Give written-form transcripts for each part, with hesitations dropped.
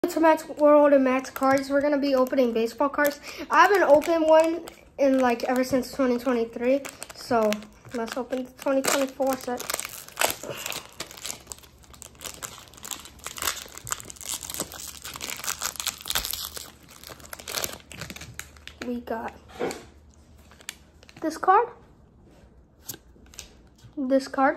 To Max World and Max Cards, we're gonna be opening baseball cards. I haven't opened one in like ever since 2023, so let's open the 2024 set. We got this card, this card,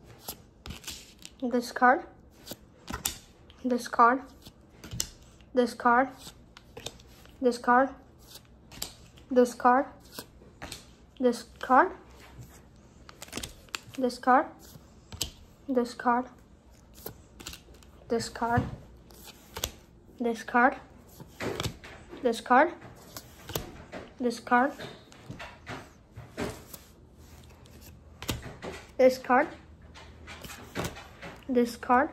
this card, this card, this card, this card, this card, this card, this card, this card, this card, this card, this card, this card, this card, this card,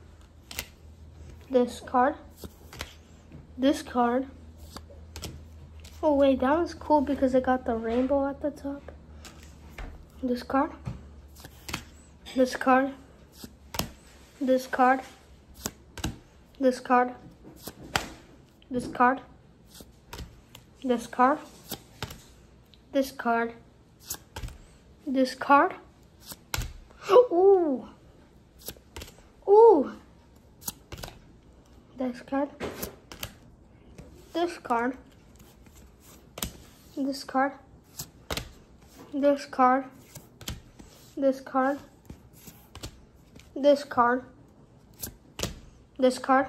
this card, this card. Oh wait, that was cool because it got the rainbow at the top. This card, this card, this card, this card, this card, this card, this card, this card. Ooh, ooh. This card, this card, this card, this card, this card, this card, this card,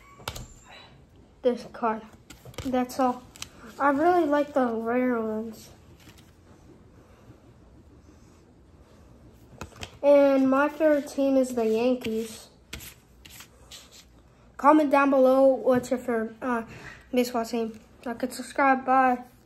this card. That's all. I really like the rare ones. And my favorite team is the Yankees. Comment down below what's your favorite baseball team. So I could subscribe. Bye.